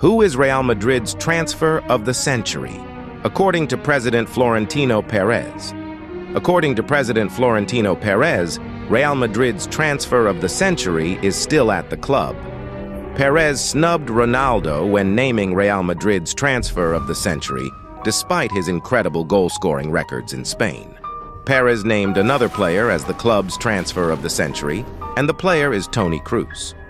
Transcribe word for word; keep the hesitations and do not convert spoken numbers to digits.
Who is Real Madrid's transfer of the century? According to President Florentino Perez. According to President Florentino Perez, Real Madrid's transfer of the century is still at the club. Perez snubbed Ronaldo when naming Real Madrid's transfer of the century, despite his incredible goal-scoring records in Spain. Perez named another player as the club's transfer of the century, and the player is Toni Kroos.